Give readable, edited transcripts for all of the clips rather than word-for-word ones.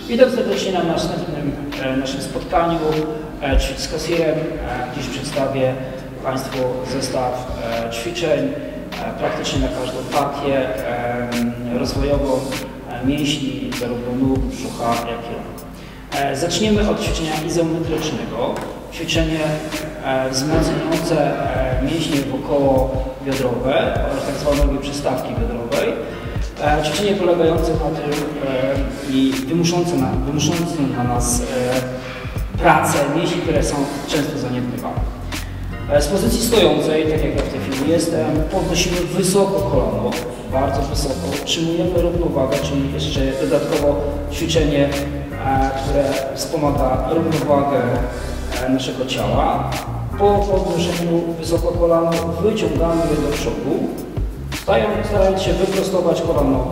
Witam serdecznie na następnym naszym spotkaniu Ćwicz z kasjerem. Dziś przedstawię Państwu zestaw ćwiczeń praktycznie na każdą partię rozwojową mięśni, zarówno nóg, brzucha, jak i rąk. Zaczniemy od ćwiczenia izometrycznego. Ćwiczenie wzmacniające mięśnie wokołobiodrowe oraz tak zwanej przystawki biodrowej. Ćwiczenie polegające na tym i wymuszące na nas pracę mięśni, które są często zaniedbywane. Z pozycji stojącej, tak jak ja w tej chwili jestem, podnosimy wysoko kolano, bardzo wysoko, utrzymujemy równowagę, czyli jeszcze dodatkowo ćwiczenie, które wspomaga równowagę naszego ciała. Po podnoszeniu wysoko kolano wyciągamy je do przodu, starając się wyprostować kolano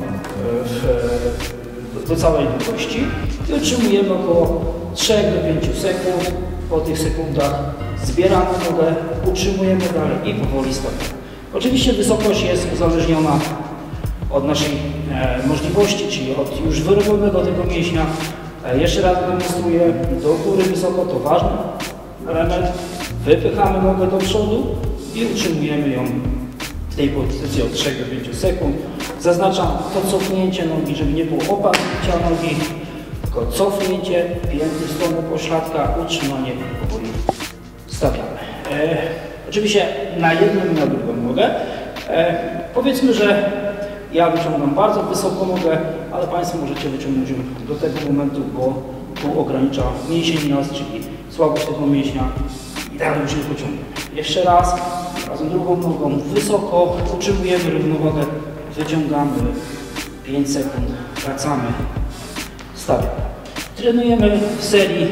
do całej długości i utrzymujemy około 3 do 5 sekund. Po tych sekundach zbieramy nogę, utrzymujemy dalej i powoli stawiamy. Oczywiście wysokość jest uzależniona od naszej możliwości, czyli od już wyrobionego tego mięśnia. Jeszcze raz demonstruję, do góry wysoko to ważny element. Wypychamy nogę do przodu i utrzymujemy ją w tej pozycji od 3 do 5 sekund. Zaznaczam to cofnięcie nogi, żeby nie było opadnięcia nogi, tylko cofnięcie, pięty w stronę pośladka, utrzymanie i powoli stawiamy. Oczywiście na jedną i na drugą nogę. Powiedzmy, że ja wyciągam bardzo wysoko nogę, ale Państwo możecie wyciągnąć ją do tego momentu, bo tu ogranicza mięsień nas, czyli słabość tego mięśnia i dalej już nie pociągniemy. Jeszcze raz, razem drugą nogą wysoko, utrzymujemy równowagę, wyciągamy 5 sekund, wracamy, stawiamy. Trenujemy w serii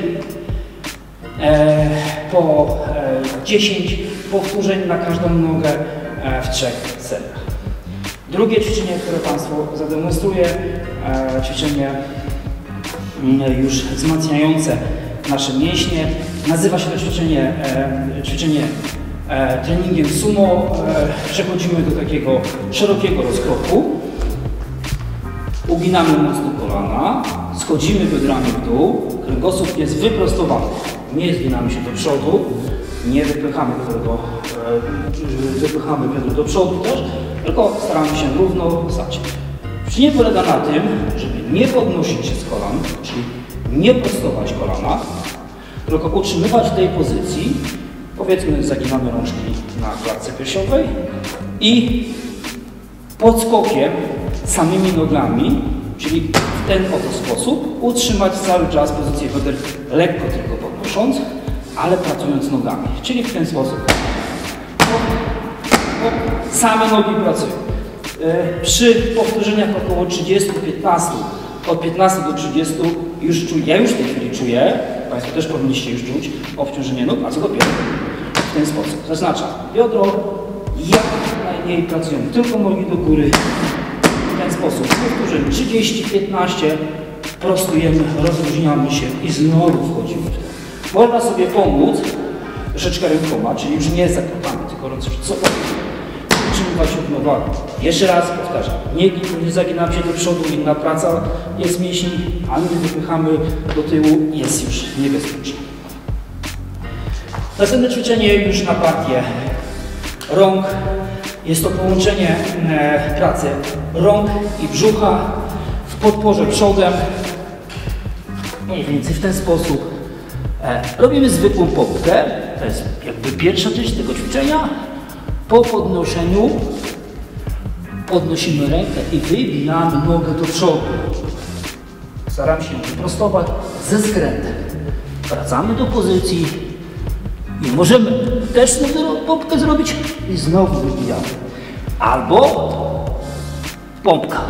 po 10 powtórzeń na każdą nogę w 3 seriach. Drugie ćwiczenie, które Państwu zademonstruję, ćwiczenie już wzmacniające nasze mięśnie. Nazywa się to ćwiczenie treningiem sumo. Przechodzimy do takiego szerokiego rozkroku. Uginamy mocno kolana, schodzimy biodrami w dół, kręgosłup jest wyprostowany. Nie zginamy się do przodu, nie wypychamy biodro do przodu też, tylko staramy się równo stać. Ćwiczenie polega na tym, żeby nie podnosić się z kolan, czyli nie prostować kolana, tylko utrzymywać w tej pozycji. Powiedzmy, zaginamy rączki na klatce piersiowej i podskokiem samymi nogami, czyli w ten oto sposób, utrzymać cały czas pozycję bioder, lekko tylko podnosząc, ale pracując nogami, czyli w ten sposób. Same nogi pracują. Przy powtórzeniach około 30-15, od 15 do 30 już czuję, ja już w tej chwili czuję, Państwo też powinniście już czuć obciążenie nóg, a co dopiero w ten sposób. Zaznaczam, biodro jak najmniej pracują, tylko nogi do góry. W ten sposób powtórzeń 30-15, prostujemy, rozluźniamy się i znowu wchodzimy w to. Można sobie pomóc troszeczkę rękoma, czyli już nie zaklepamy, tylko utrzymywać równowagę. Jeszcze raz powtarzam, nie zaginamy się do przodu, inna praca jest mięśni, a nie wypychamy do tyłu, jest już niebezpieczne. Następne ćwiczenie już na partię rąk. Jest to połączenie pracy rąk i brzucha w podporze przodem. Mniej więcej w ten sposób. Robimy zwykłą pompkę, to jest jakby pierwsza część tego ćwiczenia. Po podnoszeniu podnosimy rękę i wybijamy nogę do przodu. Staramy się ją wyprostować ze skrętem. Wracamy do pozycji i możemy też pompkę zrobić i znowu wybijamy. Albo pompka.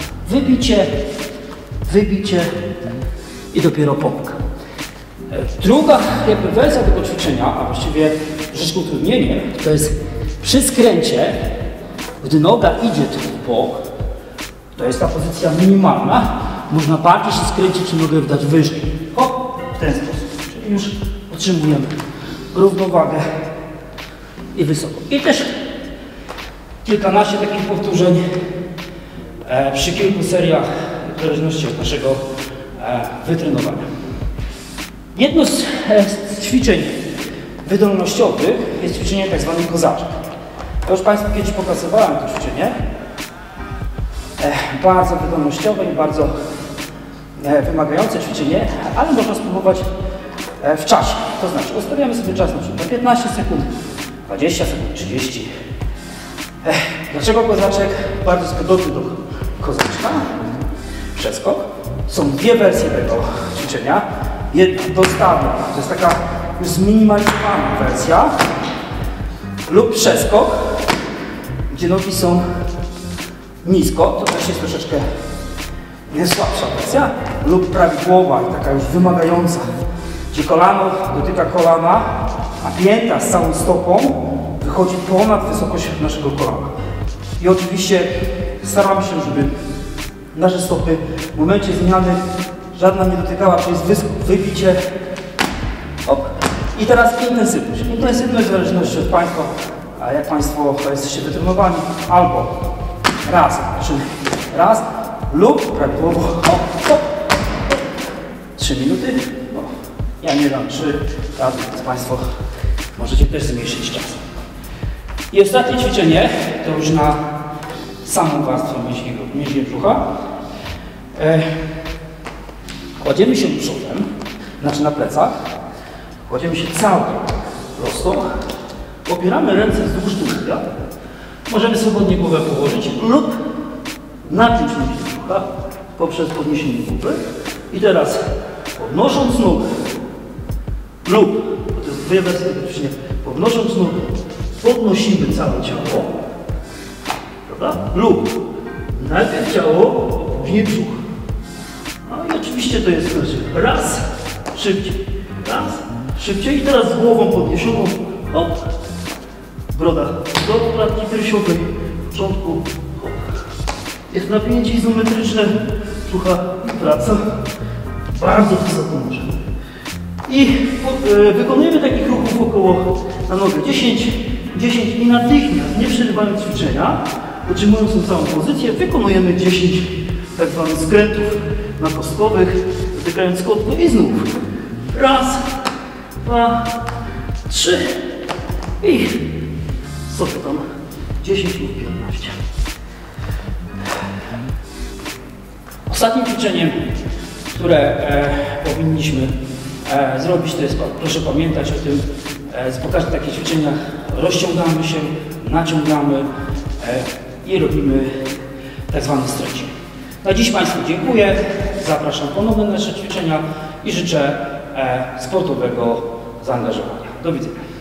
Wybicie i dopiero pompka. Druga jakby wersja tego ćwiczenia, a właściwie troszeczkę utrudnienie, to jest przy skręcie, gdy noga idzie tu w bok, to jest ta pozycja minimalna, można bardziej się skręcić i nogę wdać wyżej. Hop, w ten sposób. Czyli już utrzymujemy równowagę i wysoko. I też kilkanaście takich powtórzeń przy kilku seriach, w zależności od naszego wytrenowania. Jedno z ćwiczeń wydolnościowych jest ćwiczenie tak zwany kozaczek. Ja już Państwu kiedyś pokazywałem to ćwiczenie. Bardzo wydolnościowe i bardzo wymagające ćwiczenie, ale można spróbować w czasie. To znaczy ustawiamy sobie czas na przykład 15 sekund, 20 sekund, 30. Dlaczego kozaczek? Bardzo jest podobny do kozaczka. Przeskok. Są dwie wersje tego ćwiczenia. Jedna dostawna, to jest taka już zminimalizowana wersja, lub przeskok, gdzie nogi są nisko, to też jest troszeczkę słabsza wersja, lub prawidłowa i taka już wymagająca, gdzie kolano dotyka kolana, a pięta z całą stopą wychodzi ponad wysokość naszego kolana. I oczywiście staramy się, żeby nasze stopy w momencie zmiany żadna nie dotykała, czyli jest wybicie. Op. I teraz intensywność. Intensywność w zależności od Państwa, a jak Państwo jesteście wytrenowani, albo raz, czyli raz, lub prawidłowo hop, hop. 3 minuty. No, ja nie dam 3 razy, więc Państwo możecie też zmniejszyć czas. I ostatnie ćwiczenie, to już na samą warstwę mięśni brzucha. Kładziemy się przodem, znaczy na plecach, kładziemy się całkiem prosto, opieramy ręce wzdłuż tułowia, możemy swobodnie głowę położyć lub napiąć mięśnie brzucha poprzez podniesienie głowy. I teraz podnosząc nogę lub, bo to jest dwie wersje tego ćwiczenia, podnosząc nogę, podnosimy całe ciało, prawda? Lub najpierw ciało, a później brzuch. No i oczywiście to jest raz, szybciej, raz, szybciej i teraz z głową podniesioną, hop, broda do klatki piersiowej, w początku, hop. Jest napięcie izometryczne, brzucha wraca, bardzo wysoko możemy. I wykonujemy takich ruchów około na nogę 10 i natychmiast, nie przerywając ćwiczenia, utrzymując tą całą pozycję, wykonujemy 10 tak zwanych skrętów nakostkowych, dotykając kotku i znów. Raz, 2, 3 i sobie tam 10 lub 15. Ostatnim ćwiczeniem, które powinniśmy zrobić, to jest, proszę pamiętać o tym, po każdym takich ćwiczeniach rozciągamy się, naciągamy i robimy tak zwany stretching. Na dziś Państwu dziękuję, zapraszam ponownie na nasze ćwiczenia i życzę sportowego zaangażowania. Do widzenia.